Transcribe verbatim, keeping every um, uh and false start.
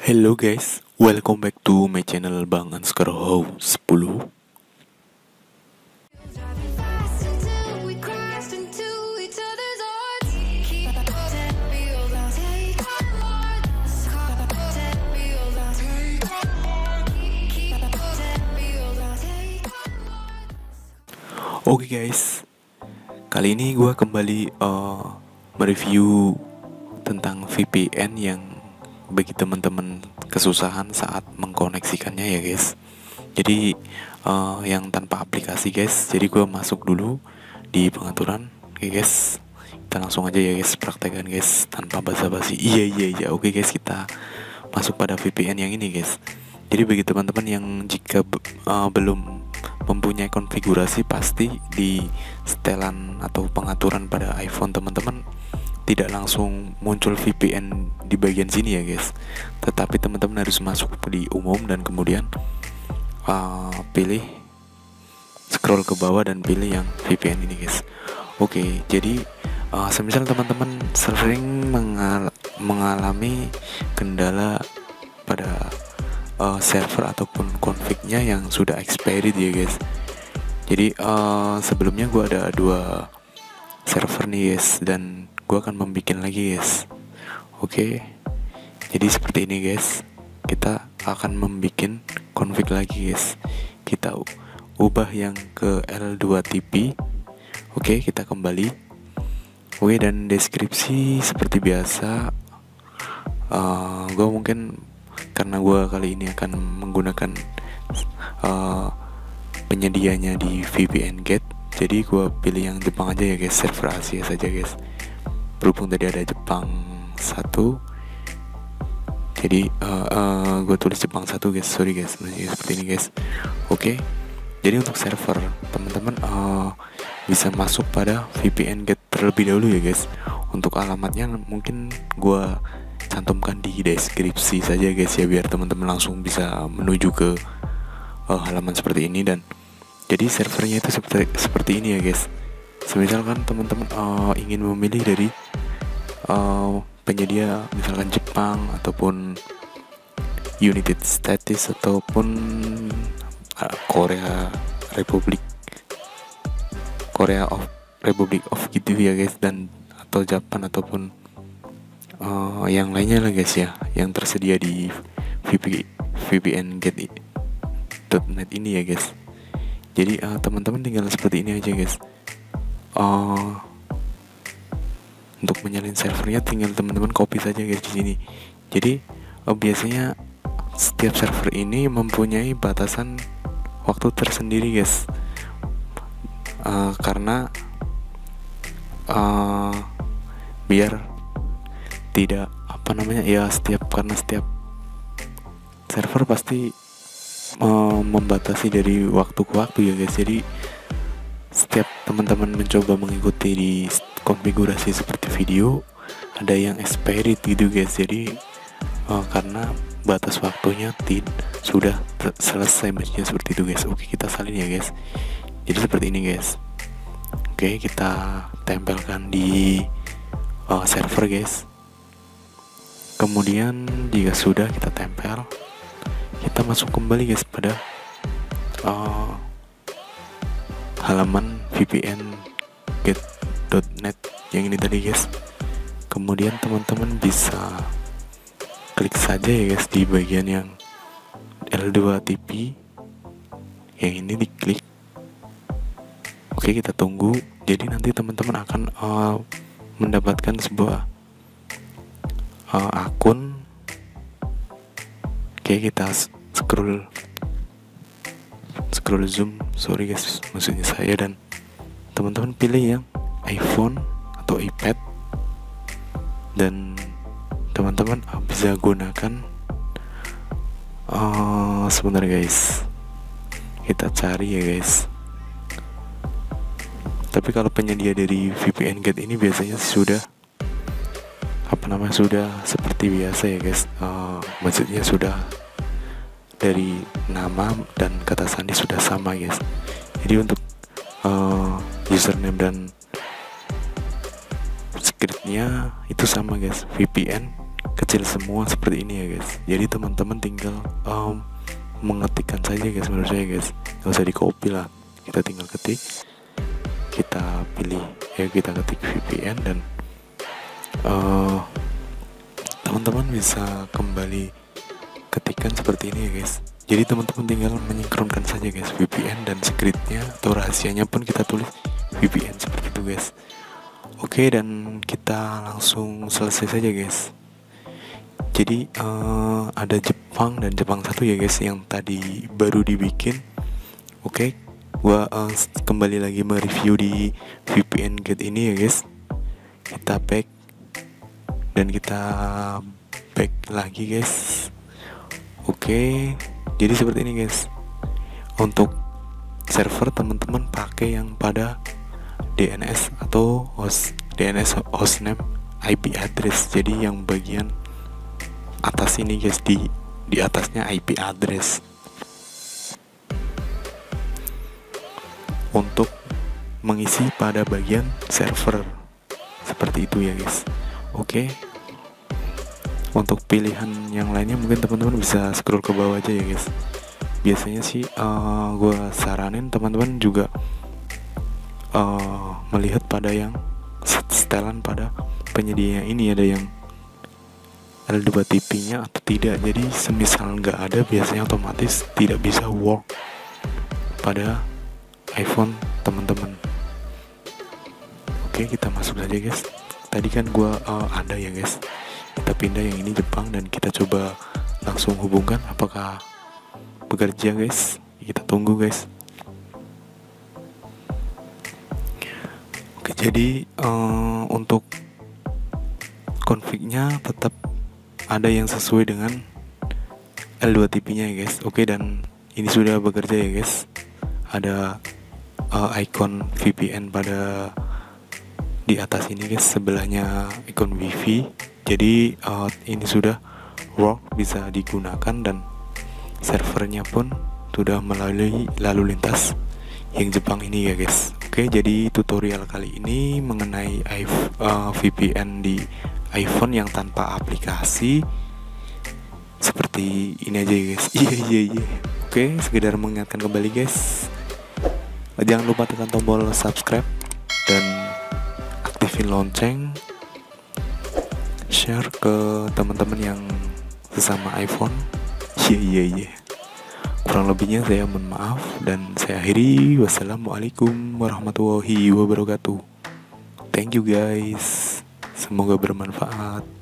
Hello guys, welcome back to my channel Bang Anskar How sepuluh. Oke guys, kali ini gue kembali uh, mereview tentang V P N yang bagi teman-teman kesusahan saat mengkoneksikannya ya guys. Jadi uh, yang tanpa aplikasi guys. Jadi gue masuk dulu di pengaturan. Oke guys, kita langsung aja ya guys praktekan guys tanpa basa-basi. Iya iya iya. Oke guys, kita masuk pada V P N yang ini guys. Jadi bagi teman-teman yang jika uh, belum mempunyai konfigurasi, pasti di setelan atau pengaturan pada iPhone teman-teman tidak langsung muncul V P N di bagian sini ya guys, tetapi teman-teman harus masuk di umum dan kemudian uh, pilih scroll ke bawah dan pilih yang V P N ini guys. Oke, jadi uh, semisal teman-teman sering mengal mengalami kendala pada uh, server ataupun config-nya yang sudah expired ya guys. Jadi uh, sebelumnya gue ada dua server nih guys, dan gue akan membuat lagi guys. Oke, jadi seperti ini guys, kita akan membuat config lagi guys. Kita ubah yang ke L dua T P. Oke, kita kembali. Oke, dan deskripsi seperti biasa, uh, gue mungkin karena gue kali ini akan menggunakan uh, penyedianya di V P N Gate, jadi gue pilih yang Jepang aja ya guys, server Asia saja guys. Berhubung tadi ada Jepang satu, jadi uh, uh, gue tulis Jepang satu guys, sorry guys, masih seperti ini guys. Oke, jadi untuk server teman-teman uh, bisa masuk pada V P N Gate terlebih dahulu ya guys. Untuk alamatnya mungkin gue cantumkan di deskripsi saja guys ya, biar teman-teman langsung bisa menuju ke uh, halaman seperti ini. Dan jadi servernya itu seperti seperti ini ya guys. Semisalkan teman-teman uh, ingin memilih dari uh, penyedia misalkan Jepang ataupun United States ataupun uh, Korea Republik Korea of Republic of gitu ya guys, dan atau Japan ataupun uh, yang lainnya lah guys ya, yang tersedia di V P N Gate dot net ini ya guys. Jadi uh, teman-teman tinggal seperti ini aja guys. Uh, untuk menyalin servernya tinggal teman-teman copy saja guys di sini. Jadi uh, biasanya setiap server ini mempunyai batasan waktu tersendiri guys. Uh, karena uh, biar tidak apa namanya ya setiap karena setiap server pasti uh, membatasi dari waktu ke waktu ya guys. Jadi setiap teman-teman mencoba mengikuti di konfigurasi seperti video, ada yang expired gitu guys. Jadi uh, karena batas waktunya tid sudah selesai matchnya seperti itu guys. Oke, kita salin ya guys. Jadi seperti ini guys. Oke, kita tempelkan di uh, server guys. Kemudian jika sudah kita tempel, kita masuk kembali guys pada uh, halaman V P N gate dot net yang ini tadi guys. Kemudian teman-teman bisa klik saja ya guys di bagian yang L dua T P yang ini, diklik. Oke, kita tunggu. Jadi nanti teman-teman akan uh, mendapatkan sebuah uh, akun. Oke, kita scroll scroll zoom, sorry guys maksudnya saya, dan teman-teman pilih yang iPhone atau iPad, dan teman-teman uh, bisa gunakan uh, sebentar guys, kita cari ya guys. Tapi kalau penyedia dari V P N Gate ini biasanya sudah apa namanya sudah seperti biasa ya guys. Uh, maksudnya sudah dari nama dan kata sandi sudah sama guys. Jadi untuk uh, username dan scriptnya itu sama guys, V P N kecil semua seperti ini ya guys. Jadi teman-teman tinggal um, mengetikkan saja guys, menurut saya guys, nggak usah di copy lah, kita tinggal ketik, kita pilih ya, kita ketik V P N dan uh, teman-teman bisa kembali ketikkan seperti ini ya guys. Jadi teman-teman tinggal menyinkronkan saja guys V P N dan secretnya atau rahasianya pun kita tulis V P N seperti itu guys. Oke, dan kita langsung selesai saja guys. Jadi uh, ada Jepang dan Jepang satu ya guys yang tadi baru dibikin. Oke, gua uh, kembali lagi mereview di V P N Gate ini ya guys. Kita back dan kita back lagi guys. Oke, jadi seperti ini guys. Untuk server teman-teman pakai yang pada D N S atau host D N S hostname I P address. Jadi yang bagian atas ini guys, di di atasnya I P address. Untuk mengisi pada bagian server seperti itu ya guys. Oke. Untuk pilihan yang lainnya mungkin teman-teman bisa scroll ke bawah aja ya guys. Biasanya sih uh, gue saranin teman-teman juga uh, melihat pada yang setelan pada penyedia ini, ada yang L dua T P-nya atau tidak. Jadi semisal nggak ada, biasanya otomatis tidak bisa work pada iPhone teman-teman. Oke, kita masuk saja guys. Tadi kan gue uh, ada ya guys. Kita pindah yang ini Jepang dan kita coba langsung hubungkan apakah bekerja guys. Kita tunggu guys. Oke, jadi uh, untuk config-nya tetap ada yang sesuai dengan L dua T P-nya ya guys. Oke, dan ini sudah bekerja ya guys. Ada uh, icon V P N pada di atas ini guys, sebelahnya icon Wi-Fi. Jadi uh, ini sudah work, bisa digunakan dan servernya pun sudah melalui lalu lintas yang Jepang ini ya guys. Oke, jadi tutorial kali ini mengenai uh, V P N di iPhone yang tanpa aplikasi seperti ini aja ya guys. Iya iya iya. Oke, sekedar mengingatkan kembali guys, jangan lupa tekan tombol subscribe dan aktifin lonceng, share ke teman-teman yang sesama iPhone. Iya iya iya. Kurang lebihnya saya mohon maaf dan saya akhiri. Wassalamualaikum warahmatullahi wabarakatuh. Thank you guys. Semoga bermanfaat.